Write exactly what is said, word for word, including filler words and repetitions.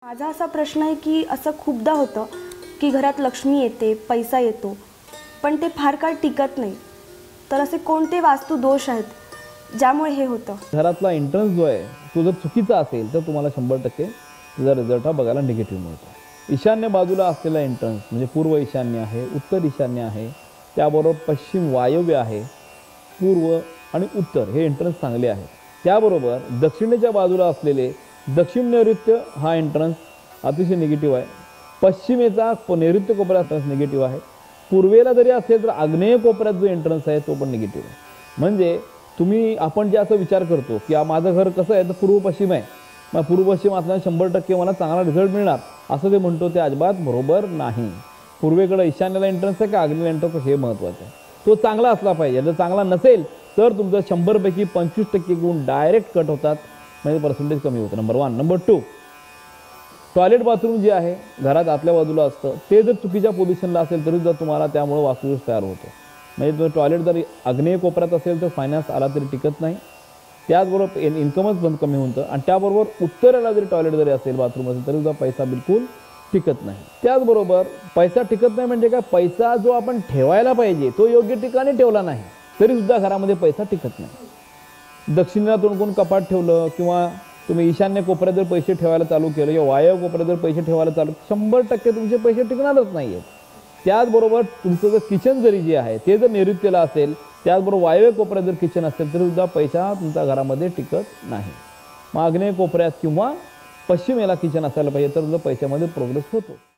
माझा असा प्रश्न आहे की असं खूपदा होतं की घरात लक्ष्मी येते, पैसा येतो, पण ते फार काळ टिकत नाही. तर असे कोणते वास्तु दोष आहेत ज्यामुळे हे होतं? घरातला एंट्रन्स जो आहे तो जर चुकीचा असेल तर तुम्हाला शंभर टक्के त्याचा रिझल्ट हा बघायला निगेटिव्ह मिळतो. ईशान्य बाजूला असलेला एंट्रन्स म्हणजे पूर्व ईशान्य आहे, उत्तर ईशान्य आहे, त्याबरोबर पश्चिम वायव्य आहे, पूर्व आणि उत्तर हे एंट्रन्स चांगले आहेत. त्याबरोबर दक्षिणेच्या बाजूला असलेले दक्षिण नैऋत्य हा एंट्रन्स अतिशय निगेटिव्ह आहे. पश्चिमेचा नैऋत्य कोपऱ्यात एंट्रन्स निगेटिव्ह आहे. पूर्वेला जरी असेल तर आग्नेय कोपऱ्यात जो एंट्रन्स आहे तो पण निगेटिव्ह आहे. म्हणजे तुम्ही आपण जे असं विचार करतो की माझं घर कसं आहे तर पूर्व पश्चिम आहे, मग पूर्व पश्चिम असल्याने शंभर टक्के मला चांगला रिझल्ट मिळणार असं ते म्हणतो, ते अजिबात बरोबर नाही. पूर्वेकडे ईशान्येला एंट्रन्स आहे का आग्नेयला एंट्रन्स हे महत्त्वाचं आहे. तो चांगला असला पाहिजे. जर चांगला नसेल तर तुमचं शंभरपैकी पंचवीस टक्के गुण डायरेक्ट कट होतात, म्हणजे पर्सेंटेज कमी होतं. Number one. Number two, toilet bathroom जे आहे घरात आतल्या बाजूला असतं ते जर चुकीच्या पोझिशनला असेल तरी जर तुम्हाला त्यामुळे वास्तुदोष तयार होतो. म्हणजे तो टॉयलेट जर आग्नेय कोपऱ्यात असेल तर फायनान्स आला तरी टिकत नाही, त्याचबरोबर इन इन्कमच बंद कमी होतं. आणि त्याबरोबर उत्तरेला जरी टॉयलेट जरी असेल बाथरूम असेल तरी सुद्धा पैसा बिलकुल टिकत नाही. त्याचबरोबर पैसा टिकत नाही म्हणजे काय, पैसा जो आपण ठेवायला पाहिजे तो योग्य ठिकाणी ठेवला नाही तरी सुद्धा घरामध्ये पैसा टिकत नाही. दक्षिणेला तोंड कोण कपाट ठेवलं किंवा तुम्ही ईशान्य कोपऱ्यात जर पैसे ठेवायला चालू केलं किंवा वायव्य कोपऱ्यात जर पैसे ठेवायला चालू शंभर टक्के तुमचे पैसे टिकणारच नाही आहेत. त्याचबरोबर तुमचं जर किचन जरी जे आहे ते जर नैऋत्यला असेल, त्याचबरोबर वायव्य कोपऱ्यात जर किचन असेल तरी सुद्धा पैसा तुमच्या घरामध्ये टिकत नाही. मग आग्नेय कोपऱ्यात किंवा पश्चिमेला किचन असायला पाहिजे तर सुद्धा पैशामध्ये प्रोग्रेस होतो.